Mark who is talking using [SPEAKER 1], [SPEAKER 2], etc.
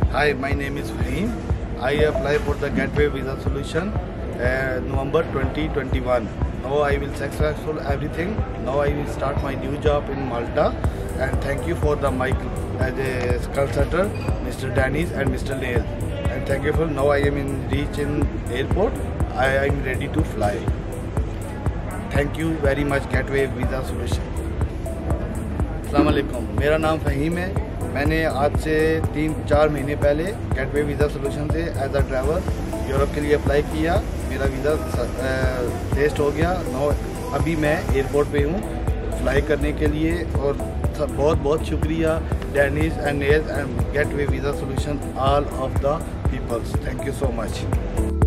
[SPEAKER 1] Hi, my name is Faheem. I applied for the Gateway Visa Solution November 2021. Now I will successful everything. Now I will start my new job in Malta. And thank you for the mic as a call center, Mr. Dennis and Mr. Neil. And thank you for now I am in reach in airport. I am ready to fly. Thank you very much Gateway Visa Solution. अस्सलाम वालेकुम, मेरा नाम फ़हीम है। मैंने आज से 3-4 महीने पहले गेटवे वीज़ा सोल्यूशन से एज अ ड्राइवर यूरोप के लिए अप्लाई किया। मेरा वीज़ा टेस्ट हो गया। अभी मैं एयरपोर्ट पे हूँ फ्लाई करने के लिए। और बहुत बहुत शुक्रिया Dennis and Nels and gateway visa solution all of the peoples. Thank you so much.